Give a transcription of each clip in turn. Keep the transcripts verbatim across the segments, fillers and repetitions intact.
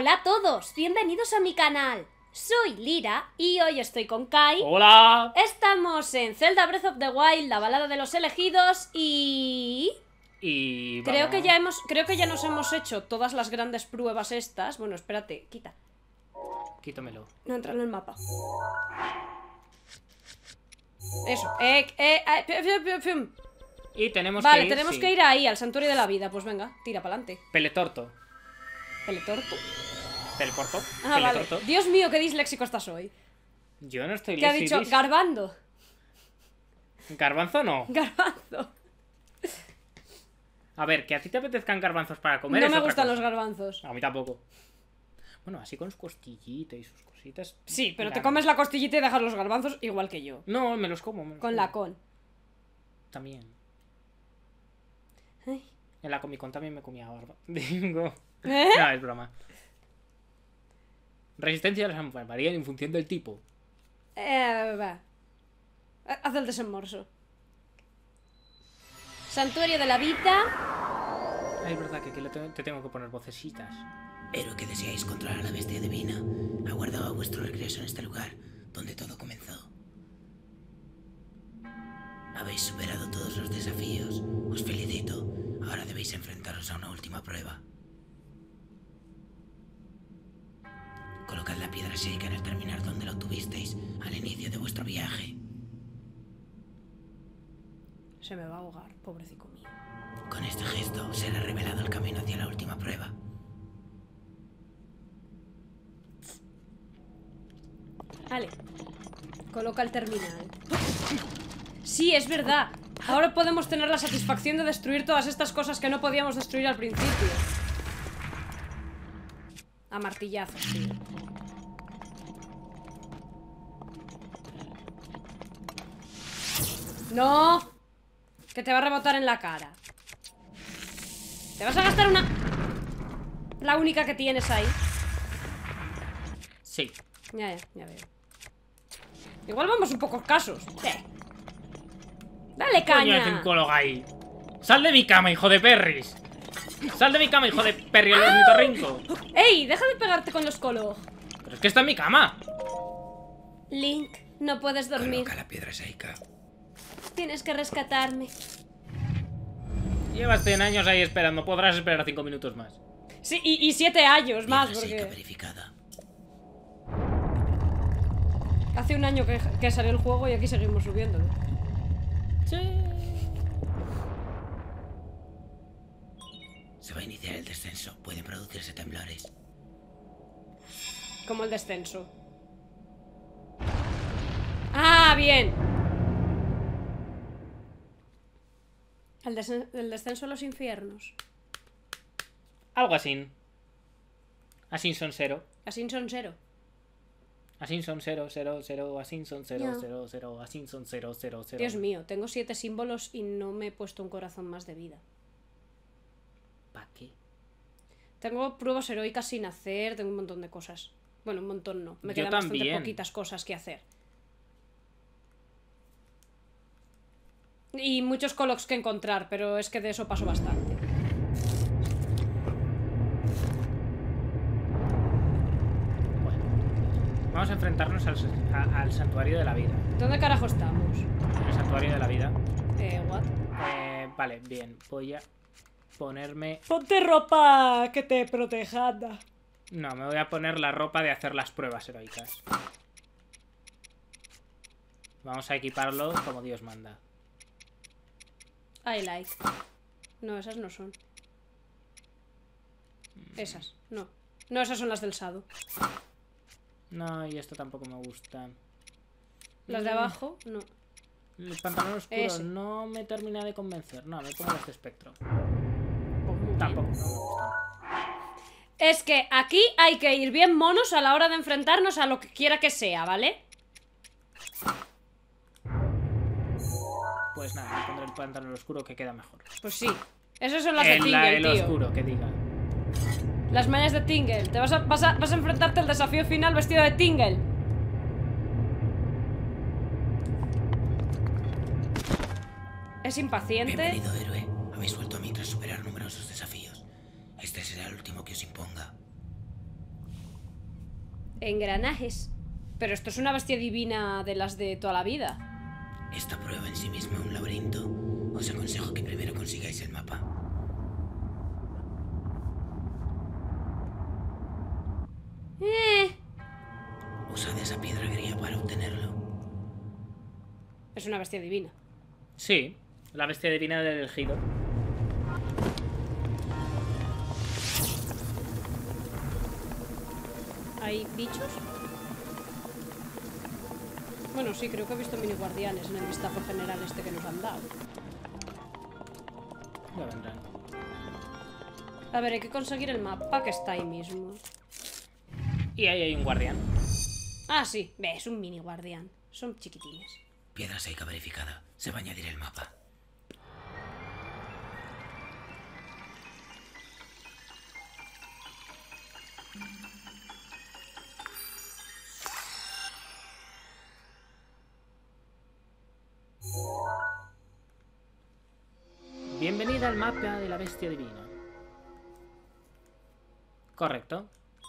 Hola a todos, bienvenidos a mi canal. Soy Lira y hoy estoy con Kai. ¡Hola! Estamos en Zelda Breath of the Wild, la balada de los elegidos y... Y... Creo vamos. que ya hemos, creo que ya nos hemos hecho todas las grandes pruebas estas. Bueno, espérate, quita. Quítamelo. No entra en el mapa. Eso, eh, eh, eh, fium, fium, fium. Y tenemos Vale, que ir, tenemos sí. que ir ahí, al santuario de la vida. Pues venga, tira para adelante. Peletorto. Peletorto. Teleporto. Ah, vale. Peletorto. Dios mío, qué disléxico estás hoy. Yo no estoy ¿Qué ha lesilis. dicho? Garbando. ¿Garbanzo no? Garbanzo. A ver, que a ti te apetezcan garbanzos para comer No es me otra gustan cosa. los garbanzos. A mí tampoco. Bueno, así con su costillita y sus cositas. Sí, pero te Ganas. comes la costillita y dejas los garbanzos igual que yo. No, me los como. me los Con como. la con. También. Ay. En la Comic Con también me comía barba. Digo. ¿Eh? No, es broma. Resistencia a las varían en función del tipo. Eh, va. Haz el desembolso. Santuario de la vida. Ah, es verdad que aquí le te te tengo que poner vocecitas. Pero que deseáis controlar a la bestia divina, aguardaba vuestro regreso en este lugar, donde todo comenzó. Habéis superado todos los desafíos, os felicito. Ahora debéis enfrentaros a una última prueba. Colocad la piedra Sheikah en el terminal donde la obtuvisteis al inicio de vuestro viaje. Se me va a ahogar, pobrecito mío. Con este gesto será revelado el camino hacia la última prueba. Vale. Coloca el terminal. Sí, es verdad. Ahora podemos tener la satisfacción de destruir todas estas cosas que no podíamos destruir al principio. A martillazos, tío. ¡No! Que te va a rebotar en la cara. ¿Te vas a gastar una...? La única que tienes ahí. Sí. Ya, ya, ya veo. Igual vamos un poco escasos. Eh. Dale Coño, caña. hacen Cologai. ¡Sal de mi cama, hijo de perris! ¡Sal de mi cama, hijo de perri, el ornitorrinco! ¡Ey! Deja de pegarte con los colos. Pero es que está en mi cama. Link, no puedes dormir. Coloca la piedra Sheikah. Tienes que rescatarme. Llevas cien años ahí esperando. Podrás esperar cinco minutos más. Sí, y, y siete años más, Piedra Sheikah porque verificada. hace un año que, que salió el juego y aquí seguimos subiéndolo. Sí. Se va a iniciar el descenso. Pueden producirse temblores. Como el descenso. ¡Ah, bien! El, des- el descenso a los infiernos. Algo así. Así son cero. Así son cero. Así son cero, cero, cero. Así son cero, Ya. cero, cero. Así son cero, cero, cero. Dios mío, tengo siete símbolos y no me he puesto un corazón más de vida. ¿Para qué? Tengo pruebas heroicas sin hacer, tengo un montón de cosas. Bueno, un montón no. Me Yo quedan bastante también. poquitas cosas que hacer. Y muchos colocs que encontrar, pero es que de eso paso bastante. Bueno. Vamos a enfrentarnos al, a- al santuario de la vida. ¿Dónde carajo estamos? El santuario de la vida. Eh, what? Eh, vale, bien. Voy a ponerme... Ponte ropa que te proteja, anda. No, me voy a poner la ropa de hacer las pruebas heroicas. Vamos a equiparlo como Dios manda. I like. No, esas no son. Esas, no. No, esas son las del Sado. No, y esto tampoco me gusta. Las de Mm, abajo, no. El pantalón oscuro Ese. no me termina de convencer. No, me pongo las de espectro. Pues muy bien. Tampoco no me gusta. Es que aquí hay que ir bien monos a la hora de enfrentarnos a lo que quiera que sea, ¿vale? Pues nada, me pondré el pantalón oscuro que queda mejor. Pues sí. Esas son las de El, la- Tingle, el tío. oscuro, que diga. Las mañas de Tingle. Te vas a, vas, a, vas a enfrentarte al desafío final vestido de Tingle. Es impaciente. Bienvenido, héroe. Habéis vuelto a mí tras superar numerosos desafíos. Este será el último que os imponga. Engranajes. Pero esto es una bestia divina de las de toda la vida. Esta prueba en sí misma es un laberinto. Os aconsejo que primero consigáis el mapa. Eh. Usad esa piedra gría para obtenerlo. Es una bestia divina. Sí, la bestia divina del elegido. ¿Hay bichos? Bueno, sí, creo que he visto mini guardianes en el vistazo general este que nos han dado. Ya vendrán. A ver, hay que conseguir el mapa que está ahí mismo. Y ahí hay un guardián. Ah, sí, ve, es un mini guardián. Son chiquitines. Piedra seca verificada. Se va a añadir el mapa. Bienvenida al mapa de la bestia divina. Correcto.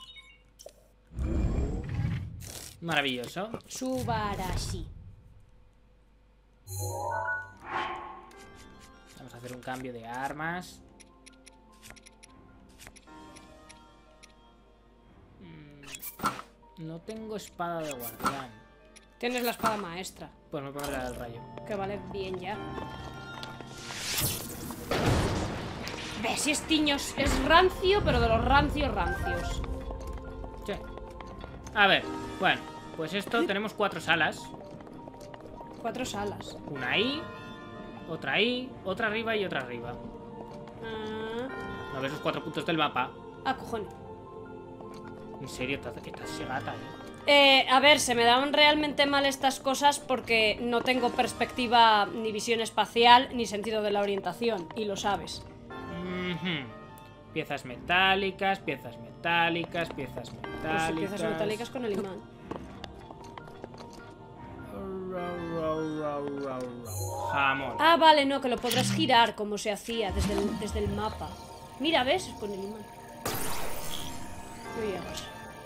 Maravilloso. Subarashi. Vamos a hacer un cambio de armas. Mm, no tengo espada de guardián. Tienes la espada maestra, Pues me pondré el rayo. que vale bien ya. Ve, si es tiños, es rancio, pero de los rancios rancios. Sí. A ver, bueno, pues esto tenemos cuatro salas. Cuatro salas. Una ahí, otra ahí, otra arriba y otra arriba. Ah, ¿No ves los cuatro puntos del mapa? ah cojones. En serio, estás, estás segata, eh. Eh, a ver, se me dan realmente mal estas cosas porque no tengo perspectiva ni visión espacial ni sentido de la orientación, y lo sabes. Ujú. Piezas metálicas, piezas metálicas, piezas Pues metálicas. si piezas metálicas con el imán. Jamón. Ah, vale, no, que lo podrás girar como se hacía desde el, desde el mapa. Mira, ¿ves? Con el imán. No llegas.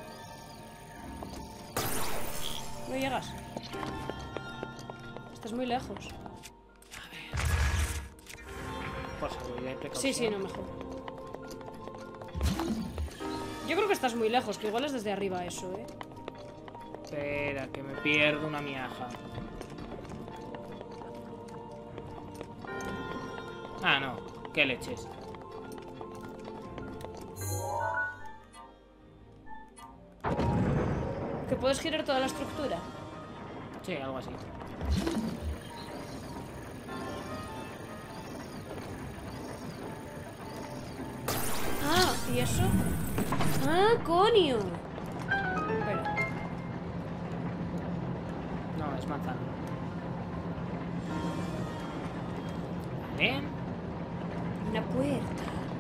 No llegas. Estás muy lejos. Por seguridad y precaución. Sí, sí, no, mejor. Yo creo que estás muy lejos, que igual es desde arriba eso, ¿eh? Espera, que me pierdo una miaja. Ah, no. ¿Qué leches? ¿Que puedes girar toda la estructura? Sí, algo así. Ah, ¿y eso? Ah, coño. Espera. No, es manzana. Vale. Una puerta.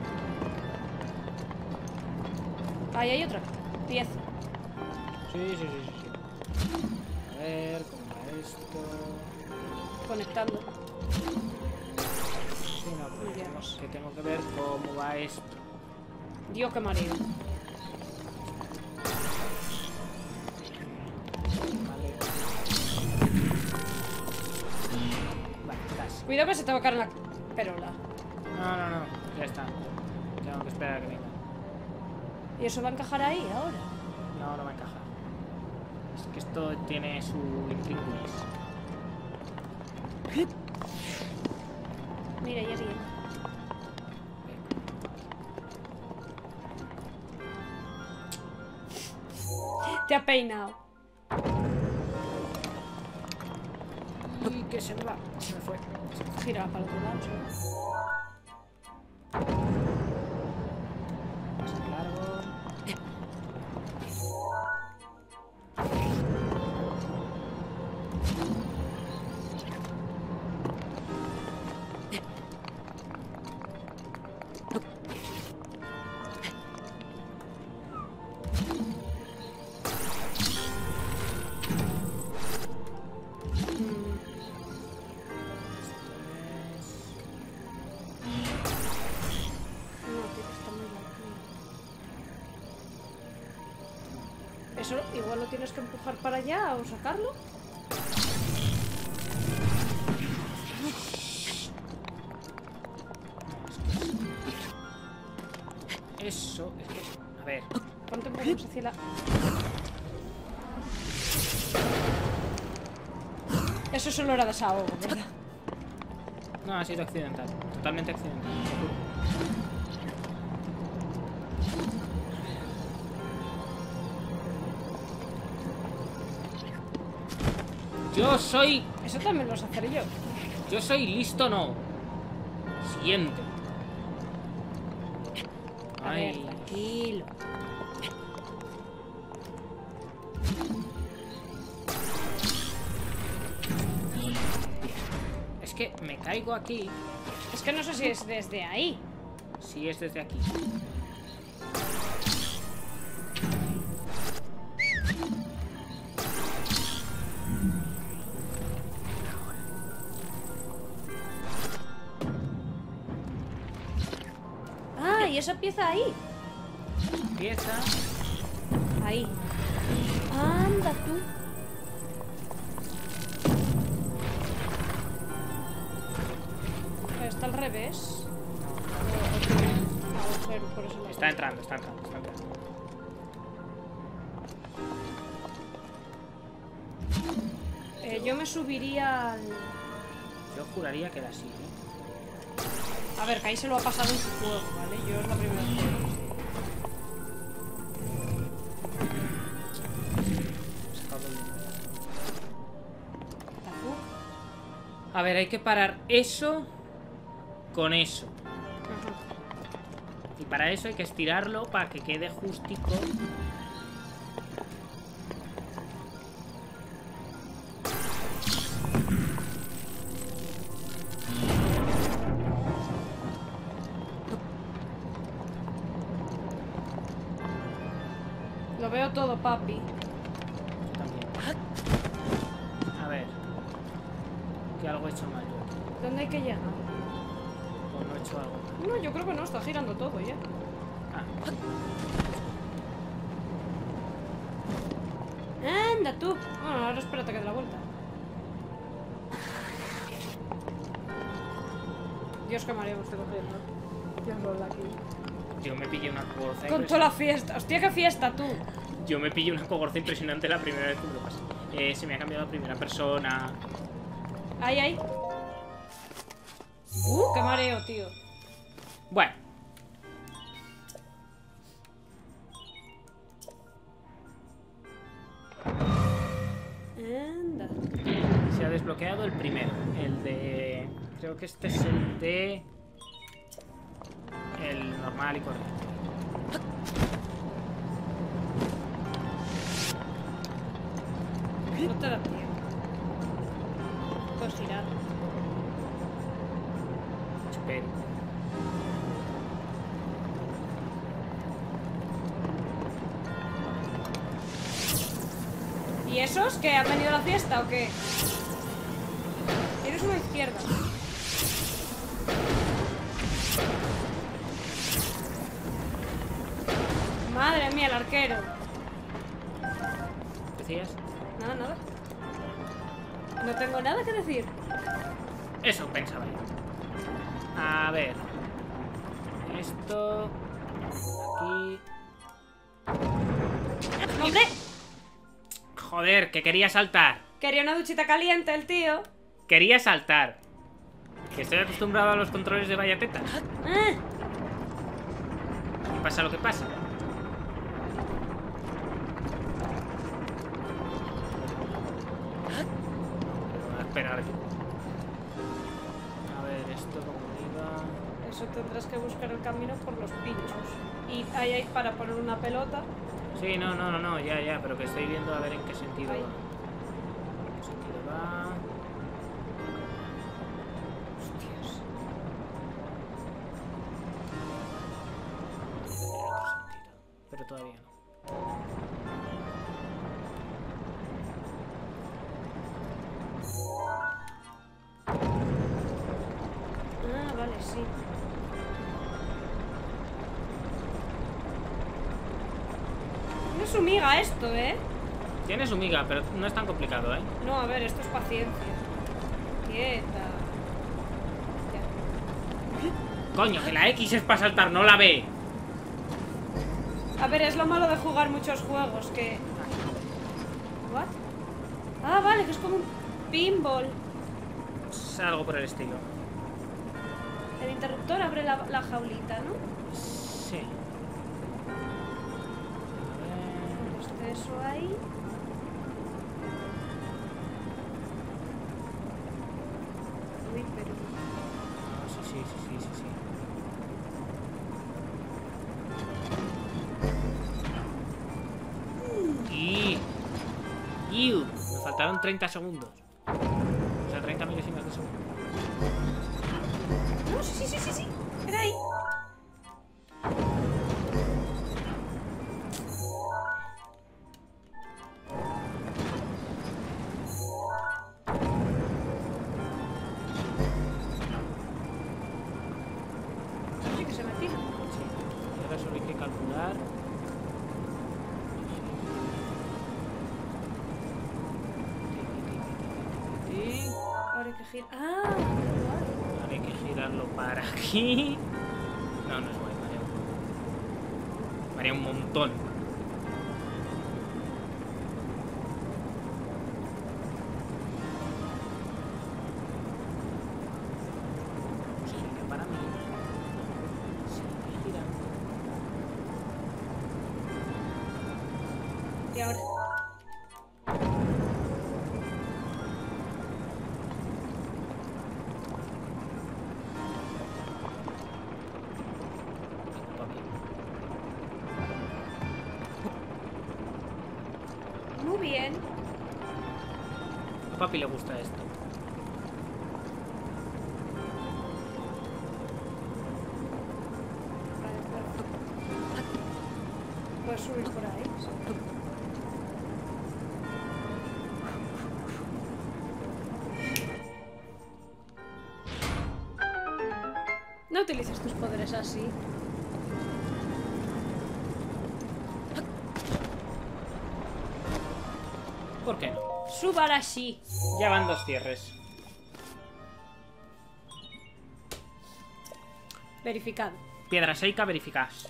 Ahí hay otra pieza. Sí, sí, sí, sí, sí. A ver, ¿cómo va esto? Conectando. Sí, no, pero Muy bien. tengo- que tengo que ver cómo va esto. Dios, qué mareo. Vale. Vale, casi. Cuidado que se te va a caer en la perola. No, no, no, ya está. Tengo que esperar a que venga. ¿Y eso va a encajar ahí ahora? No, no va a encajar. Es que esto tiene su intríngulis. Mira, ya viene. Te ha peinado. Y que se me va. Se me fue. Gira para el otro lado. Más largo. Eso igual lo tienes que empujar para allá o sacarlo. Eso, es que... A ver. Ponte un poco más hacia la... Eso solo era desahogo, ¿verdad? No, ha sido accidental. Totalmente accidental. Yo soy... Eso también lo sé hacer yo. Yo soy listo, no. Siguiente. A ver, Ay. tranquilo. Es que me caigo aquí. Es que no sé si es desde ahí. Si es desde aquí. Ah, y esa pieza ahí. Empieza. Ahí. Anda tú. Está al revés. Agujero, por eso lo Está entrando, está entrando, está entrando. Eh, yo me subiría al... Yo juraría que era así, ¿eh? A ver, que ahí se lo ha pasado en su juego, ¿vale? Yo es la primera vez que lo veo. A ver, hay que parar eso con eso. Ajá. Y para eso hay que estirarlo para que quede justico. Lo veo todo, papi. También. A ver. Que algo he hecho mal yo. ¿Dónde hay que llegar? O no he hecho algo mal. No, yo creo que no, está girando todo ya. Ah, Anda tú. Bueno, ahora espérate que dé la vuelta. Dios, qué mareo me estoy cogiendo. Dios, Lola, aquí. yo me pillé una cogorza Con toda la fiesta. Hostia, qué fiesta, tú. Yo me pillé una cogorza impresionante la primera vez que me lo pasé. Eh, se me ha cambiado a primera persona. Ahí, ahí. Uh, qué mareo, tío. Bueno. Anda. Se ha desbloqueado el primero. El de... Creo que este es el de... El normal y correcto. No te da tiempo. Puedes girar. Espero. ¿Y esos que han venido a la fiesta o qué? Tienes una izquierda. Madre mía, el arquero. ¿Decías? Nada, nada. No tengo nada que decir. Eso pensaba yo. A ver. Esto... Aquí... ¡Hombre! Joder, que quería saltar. Quería una duchita caliente el tío. Quería saltar. Que estoy acostumbrado a los controles de Bayateta. Ah, Y pasa lo que pasa. Voy a esperar aquí. A ver, esto como iba... eso tendrás que buscar el camino por los pinchos. Y ahí hay para poner una pelota. Sí, no, no, no, no, ya, ya, pero que estoy viendo a ver en qué sentido Ahí. va. ¿En qué sentido va? Hostias. Debe haber otro sentido, pero todavía no. Ah, vale, sí. su miga esto, ¿eh? Tiene su miga, pero no es tan complicado, ¿eh? No, a ver, esto es paciencia. Quieta. Ya. Coño, que la X es para saltar, no la B. A ver, es lo malo de jugar muchos juegos, que... ¿What? Ah, vale, que es como un pinball. Es algo por el estilo. El interruptor abre la, la jaulita, ¿no? Sí. Pues de eso ahí. Uy, pero... Ah, sí, sí, sí, sí, sí, sí. Y... Iu. Me faltaron treinta segundos. O sea, treinta milésimas de segundo. No, sí, sí, sí, sí, sí. Era ahí. Sí que se me tira. Sí. Y ahora solo hay que calcular. Ahora hay que girar. Ah, qué Ahora hay que girarlo para aquí. No, no es guay, María un poco. María un montón. Gira para mí. Sigue girando. guay. Y ahora. Muy bien. A papi le gusta esto. Vale, perfecto. Puedes subir por ahí. Sí. No utilices tus poderes así. ¿Por qué no? Subarashi. Ya van dos cierres. Verificado. Piedra seica verificás.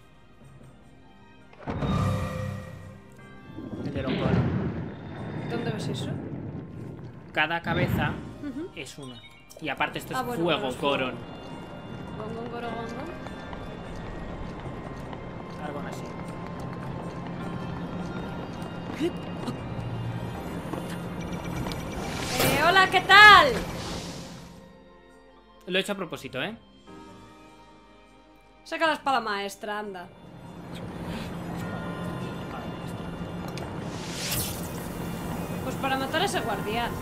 El de Longoro. ¿Dónde ves eso? Cada cabeza Ujú. es una. Y aparte esto es Ah, bueno, fuego, bueno, es fuego. Goron. Gongon, gorogongon. Algo así. Eh, hola, ¿qué tal? Lo he hecho a propósito, ¿eh? Saca la espada maestra, anda. Pues para matar a ese guardián.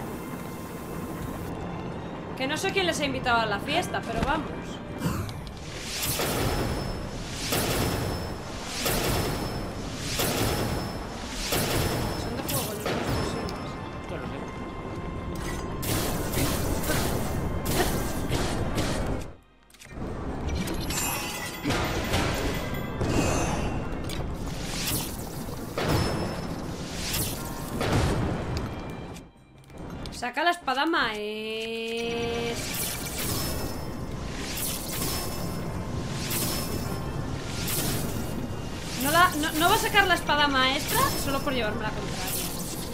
Que no sé quién les ha invitado a la fiesta, pero vamos. Son de fuego los explosivos. Yo lo sé. Saca la espada maestra. No, la, no, no va a sacar la espada maestra solo por llevarme la contraria.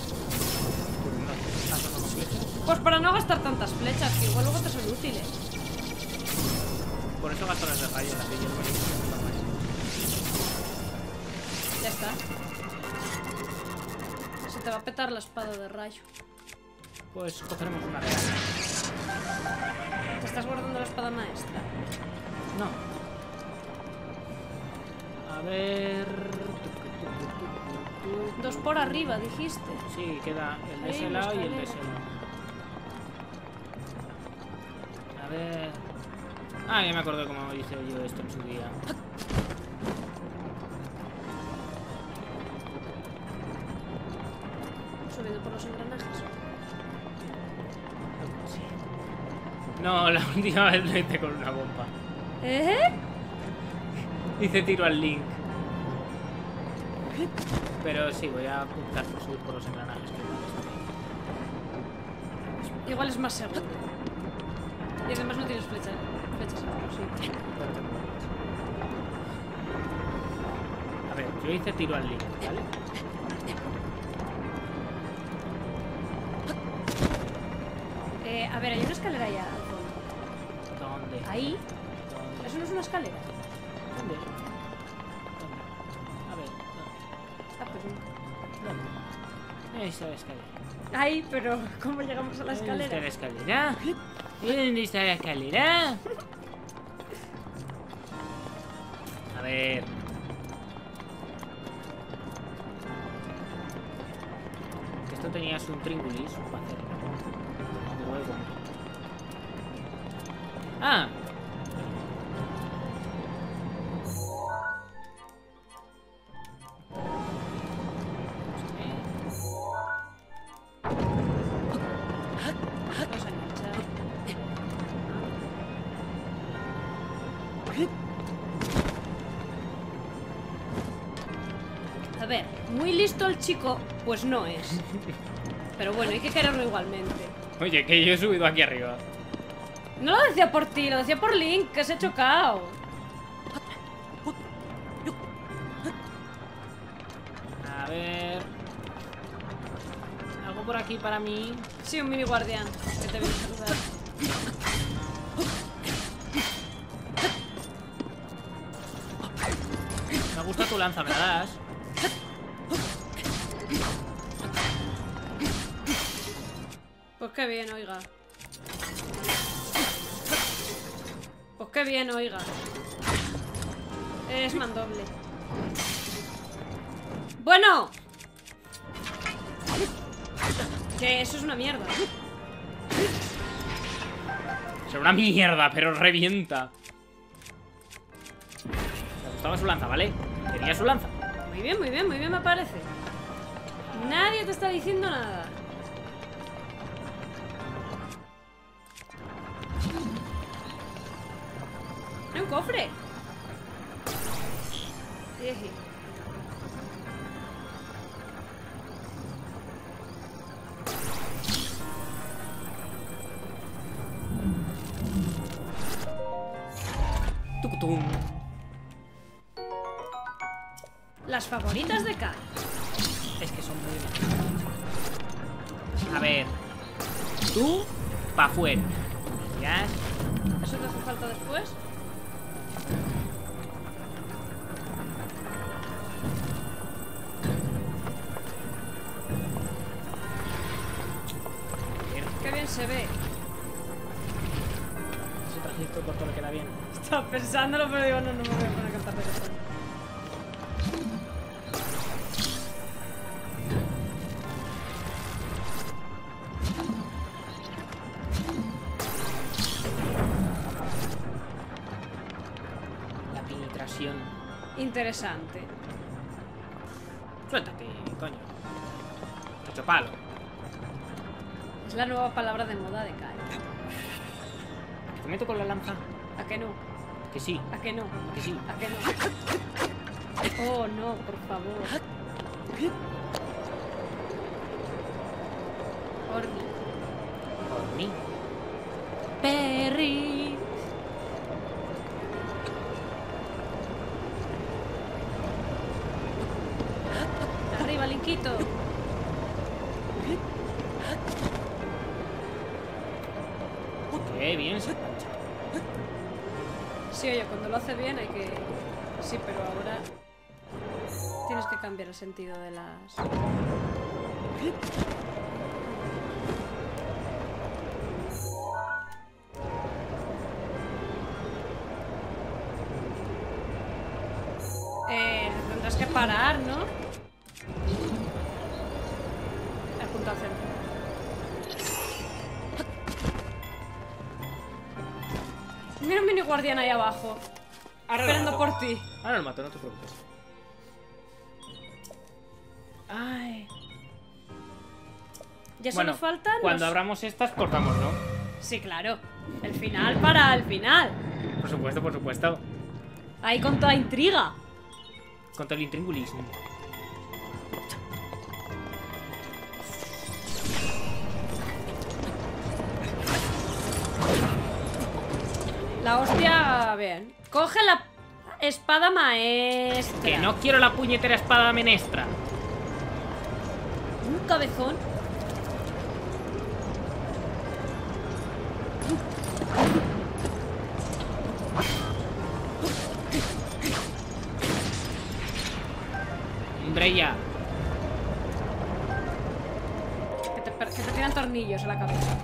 Pues para no gastar tantas flechas, que igual luego te son útiles. Por eso gasto las de rayo, las de hielo. Ya está. Se te va a petar la espada de rayo. Pues cogeremos una regala. ¿Te estás guardando la espada maestra? No. A ver... Dos por arriba, dijiste. Sí, queda el de Ahí ese en la lado y el de escalera. ese lado. A ver... Ah, ya me acuerdo cómo hice yo esto en su día. Subiendo por los engranajes. Sí. No, la última vez lo hice con una bomba. ¿Eh? Hice tiro al Link. Pero sí, voy a optar por subir por los engranajes que igual, Igual es más seguro. Y además no tienes flechas. Flechas ahora, sí. pero tengo varias. A ver, yo hice tiro al link, ¿vale? Eh, a ver, hay una escalera allá al fondo. ¿Dónde? Ahí. ¿Dónde? Eso no es una escalera. ¿Dónde? ¿Dónde? A ver, Ah, pues no. ¿dónde? ¿Dónde? Esa escalera. Ahí, pero ¿cómo llegamos a la ¿Dónde está la escalera? escalera? ¿Dónde está la escalera? A ver. Que esto tenías un tríngulis para hacer. Luego. Ah. Vamos a enganchar. A ver, muy listo el chico, pues no es. Pero bueno, hay que quererlo igualmente. Oye, que yo he subido aquí arriba. No lo decía por ti, lo decía por Link, que se ha chocado. A ver. Algo por aquí para mí. Sí, un mini guardián que te viene a saludar. Me gusta tu lanza, ¿me la das? Pues qué bien, oiga. Pues qué bien, oiga. Es mandoble. Bueno. Que eso es una mierda. Es una mierda, pero revienta. Me gustaba su lanza, ¿vale? Tenía su lanza. Muy bien, muy bien, muy bien me parece. Nadie te está diciendo nada. ¡Hay un cofre! Eje. Tucutum. Las favoritas de Kai. Es que son muy malas. A ver. Tú, pa' afuera. Ya. ¿Eso te hace falta después? Qué bien se ve. Ese trajito corto le queda bien. Estaba pensándolo, pero digo, no, no me voy a poner a cantar de eso. La penetración. Interesante. Suéltate, coño. Ocho palo. Es la nueva palabra de moda de Kai. ¿Te meto con la lanza? ¿A que no? Que sí, ¿A que no? que sí. ¿A que no? Oh, no, por favor. Orni. Por mí. Perry. Arriba, Linkito. Qué bien se plancha. Sí, oye, cuando lo hace bien hay que... Sí, pero ahora... Tienes que cambiar el sentido de las... Eh, tendrás que parar, ¿no? El punto al centro. Mira un mini guardián ahí abajo. Ahora lo Esperando mato. por ti. Ahora lo mato, no te preocupes. Ay. Ya Bueno, solo faltan cuando los- abramos estas, cortamos, ¿no? Sí, claro. El final para el final. Por supuesto, por supuesto. Ahí con toda intriga. Contra el intríngulismo. La hostia, bien. Coge la espada maestra. Que no quiero la puñetera espada menestra. Un cabezón. Hombre, ya. Que te, que te tiran tornillos a la cabeza.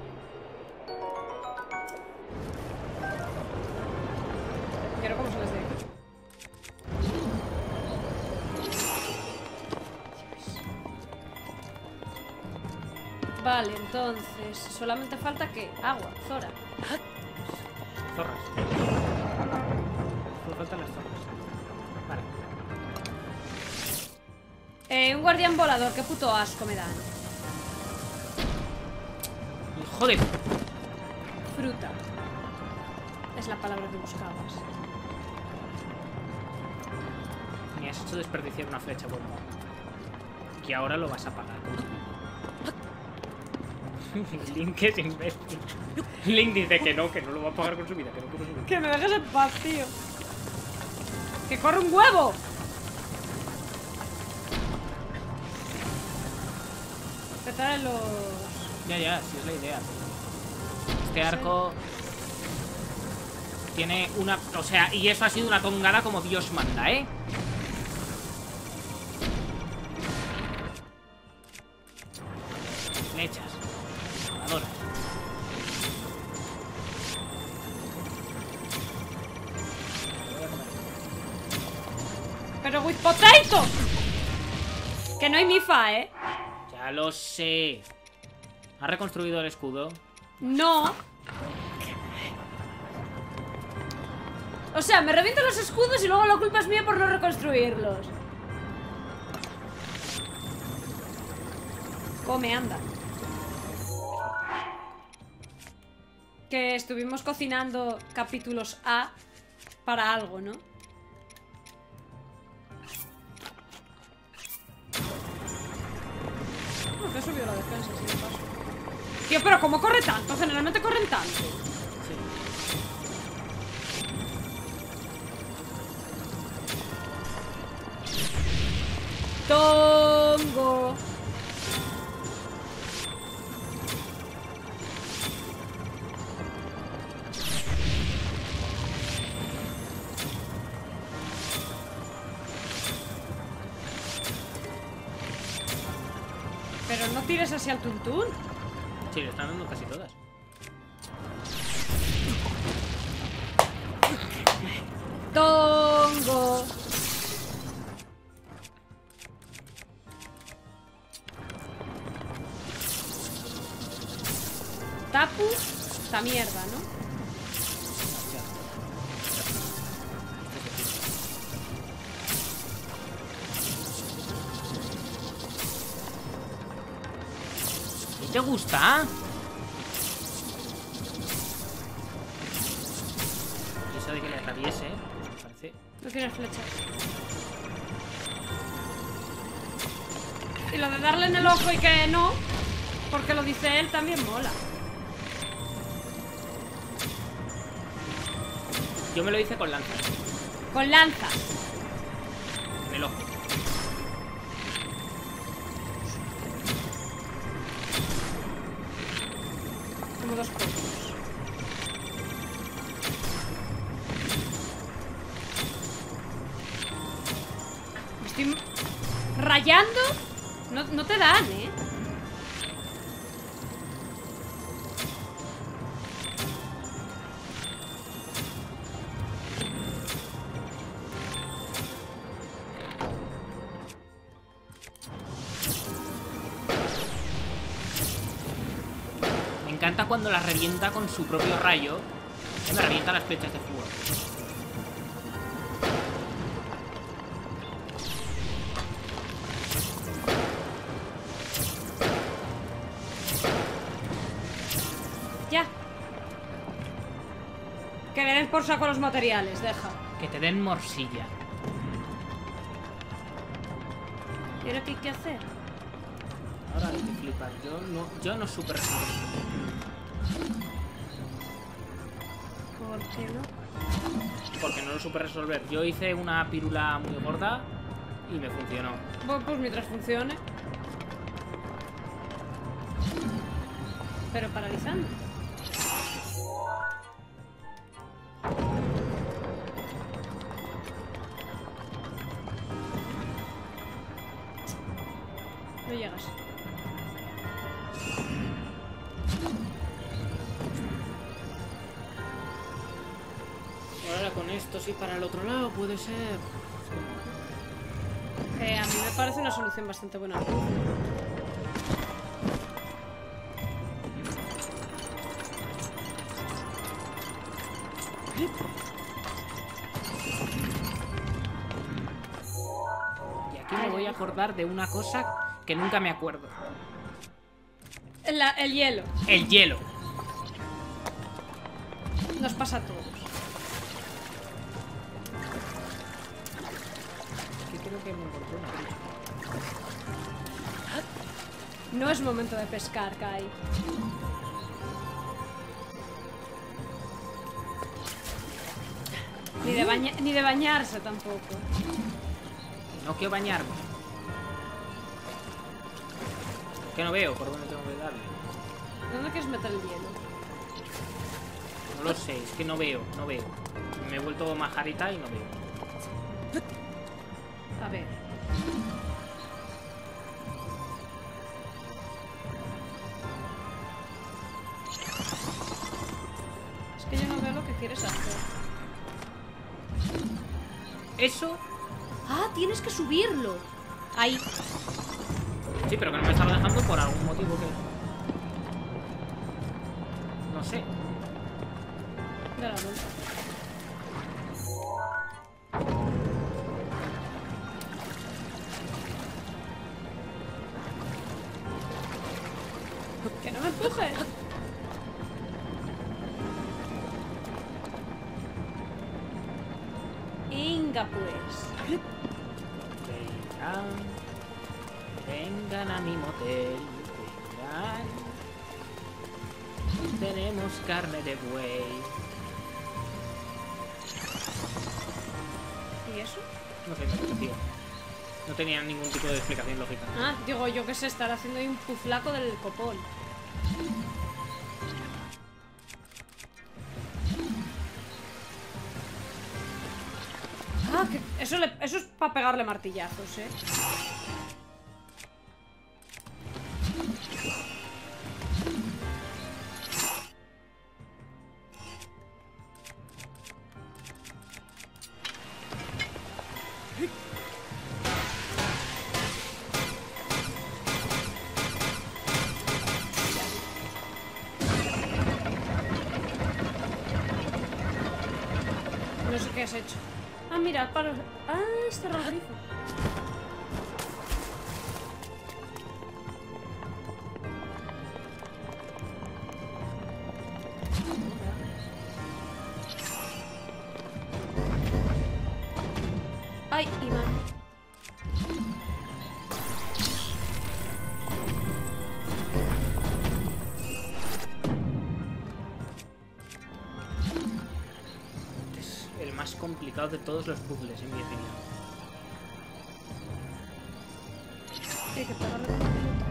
Quiero cómo se les dé. Vale, entonces solamente falta que agua, Zora. Zorras. Solo faltan las zorras. Vale. Eh, un guardián volador, qué puto asco me dan. Hijo de... Fruta. Es la palabra que buscabas. Me has hecho desperdiciar una flecha bomba. Y ahora lo vas a pagar. Link es imbécil. Link dice que no, que no lo va a pagar con su vida, que no con su vida. Que me dejes en paz, tío. ¡Que corre un huevo! Petar en los... Ya, ya, sí es la idea. Este arco tiene una... O sea, y eso ha sido una tongada como Dios manda, ¿eh? Flechas. Voladoras. Pero with potato. Que no hay mifa, ¿eh? Ya lo sé. ¿Ha reconstruido el escudo? No. O sea, me revientan los escudos y luego la culpa es mía por no reconstruirlos. Come, anda. Que estuvimos cocinando capítulos A para algo, ¿no? Oh, que subió la defensa, sí, de paso. Tío, pero ¿cómo corre tanto? Generalmente corren tanto. Tongo. Pero no tires así al tuntún. Sí, le están dando casi todas. Tongo. Tapu. Esta mierda, ¿no? ¿Te gusta? Y eso de que le atraviese, me parece. No tienes flecha. Y lo de darle en el ojo y que no, porque lo dice él, también mola. Yo me lo hice con lanzas. Con lanza. En el ojo. Como dos cosas. Me estoy rayando. No, no te dan, ¿eh? Me encanta cuando la revienta con su propio rayo. Me revienta las flechas de fuego. Ya. Que le den por saco los materiales, deja. Que te den morcilla. ¿Y ahora qué hay que hacer? Ahora hay que flipar. Yo no, yo no super. ¿Por qué no? Porque no lo supe resolver. Yo hice una pirula muy gorda y me funcionó. Bueno, pues mientras funcione. Pero paralizando. No llegas. Ahora con esto sí para el otro lado puede ser. Eh, a mí me parece una solución bastante buena. Y aquí me voy a acordar de una cosa que nunca me acuerdo. La- el hielo. El hielo. Nos pasa a todos. Que creo que me encontré una trucha. No es momento de pescar, Kai. Ni de, baña ni de bañarse tampoco. No quiero bañarme. Que no veo por dónde tengo que darle. ¿Dónde quieres meter el hielo? No lo sé, es que no veo, no veo. Me he vuelto majarita y no veo. A ver. Es que yo no veo lo que quieres hacer. Eso. ¡Ah! Tienes que subirlo. Ahí. Sí, pero que no me estaba dejando por algún motivo que... No sé. Da la vuelta. ¡Que no me empujes! Venga, pues. Vengan. Vengan a mi motel. Vengan. Tenemos carne de buey. ¿Y eso? No sé, me pareció. No tenía ningún tipo de explicación lógica. Ah, digo yo que sé, estar haciendo ahí un puflaco del copón. Ah, que eso, le- eso es para pegarle martillazos, eh. No sé qué has hecho. Ah, mira, para... Ah, es cerrar el grifo. Ay, Iván. Es el más complicado de todos los puzzles, en mi opinión. Hay que pegarle con la pelota.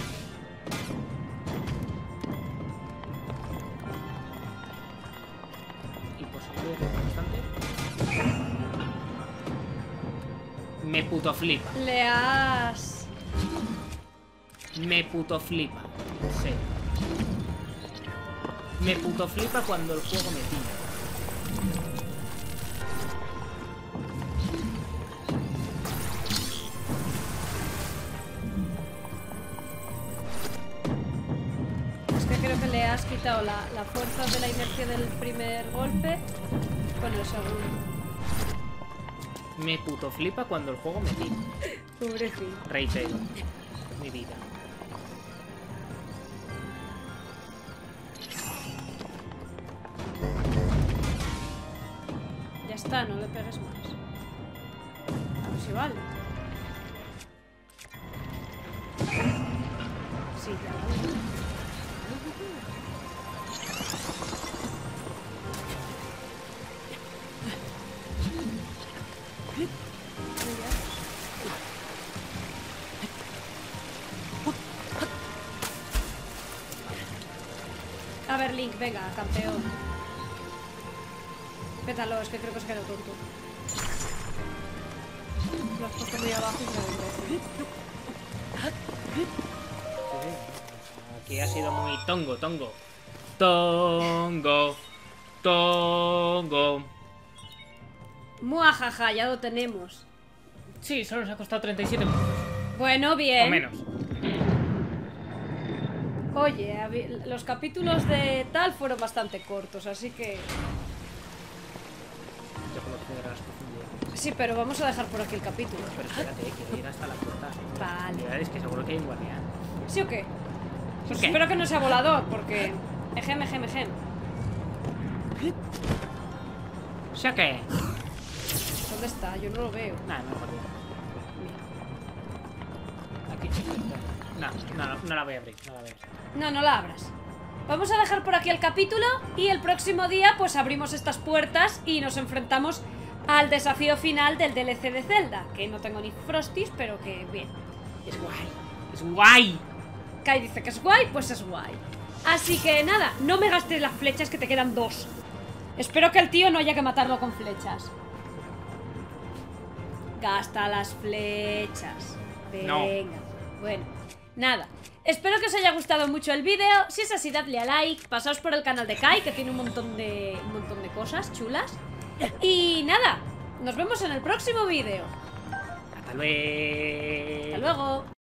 Y posible constante. Me puto flipa. Le has... Me puto flipa. Sí. Me puto flipa cuando el juego me tira. Es que creo que le has quitado la, la fuerza de la inercia del primer golpe con el segundo. Me puto flipa cuando el juego me tira. Pobrecito. Reitero. Mi vida. Ya está, no le pegues más. A ver si vale. Sí, ya vale. ver, Link, venga, campeón. Pétalo, es que creo que se quedó tonto. Lo has puesto muy abajo y se ha Aquí ha sido muy tongo, tongo. Tongo. Tongo. Muajaja, ya lo tenemos. Sí, solo nos ha costado treinta y siete minutos. Bueno, bien. O menos. Oye, los capítulos de tal fueron bastante cortos, así que... Yo puedo acceder a las profundidades. Sí, pero vamos a dejar por aquí el capítulo. Pero espérate, quiero ir hasta la puerta. Vale. Es que seguro que hay un guardián. ¿Sí o qué? Pues ¿Qué? espero que no sea volador, porque... Ejem, ejem, ejem. ¿Sí o qué? ¿Dónde está? Yo no lo veo. Nada, no, guardián. Aquí. No, no, no la voy a abrir, no la voy a abrir. No, no la abras. Vamos a dejar por aquí el capítulo y el próximo día pues abrimos estas puertas y nos enfrentamos al desafío final del D L C de Zelda, que no tengo ni Frosties, pero que bien. Es guay. Es guay. Kai dice que es guay, pues es guay. Así que nada, no me gastes las flechas, que te quedan dos. Espero que el tío no haya que matarlo con flechas. Gasta las flechas. Venga. No. Bueno, nada. Espero que os haya gustado mucho el vídeo. Si es así, dadle a like. Pasaos por el canal de Kai, que tiene un montón de, un montón de cosas chulas. Y nada, nos vemos en el próximo vídeo. Hasta luego. Hasta luego.